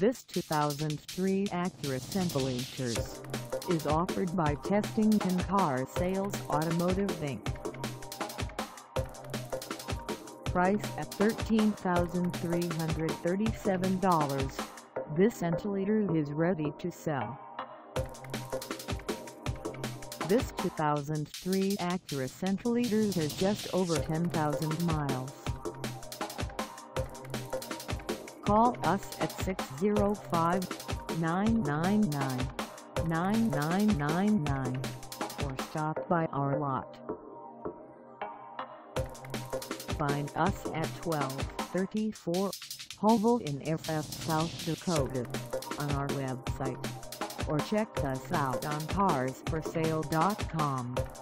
This 2003 Acura CL is offered by Testington Car Sales Automotive Inc. Price at $13,337, this CL is ready to sell. This 2003 Acura CL has just over 10,000 miles. Call us at 605-999-9999 or stop by our lot. Find us at 1234 Hovel in FF, South Dakota on our website, or check us out on carsforsale.com.